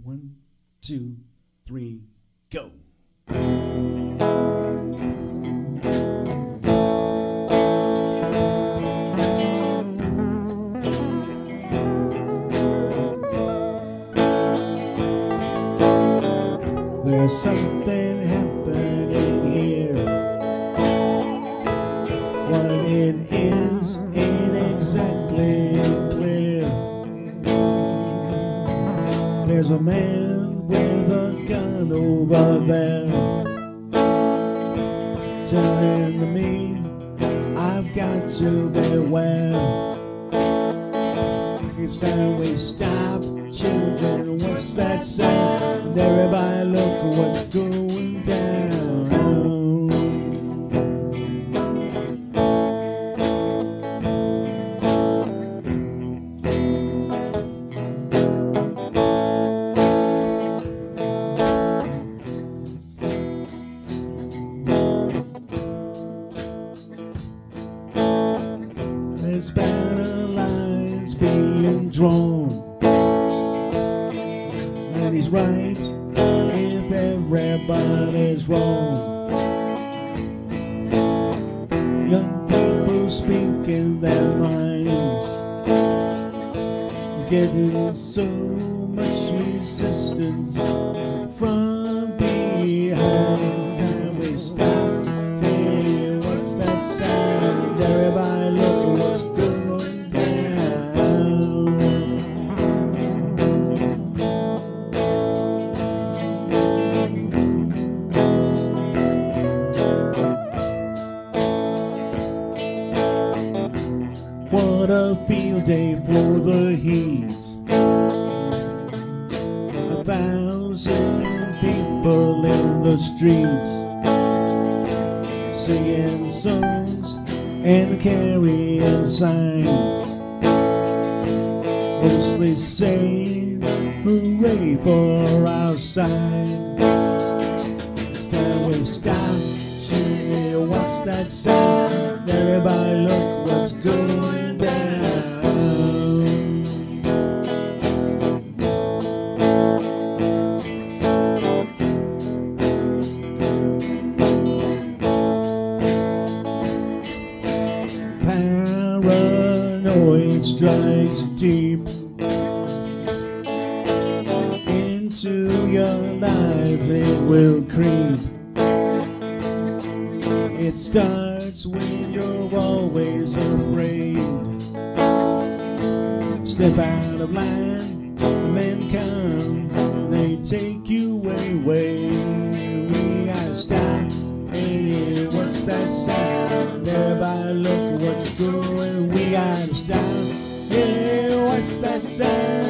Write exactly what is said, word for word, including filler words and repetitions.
One, two, three, go. There's something happening here. What it is ain't exactly clear. There's a man with a gun over there telling me I've got to beware. It's time we stop, children, what's that sound? Everybody look what's going down. There's battle lines being drawn, and he's right if everybody's wrong. Young people speaking their minds, getting so much resistance from behind. Time we stop, hey, what's that sound? Everybody look at what's going down. What a field day for the heat. A thousand people in the streets, singing songs and carrying signs, mostly saying hooray for our side. It's time we stop, shooting, what's that sound? Everybody look what's going down. Paranoid strikes deep into your life, it will creep. It starts when you're always afraid. Step out of line, the men come, they take you away. We gotta stop, hey, what's that sound? Everybody look what's going, we gotta stop, hey, what's that sound?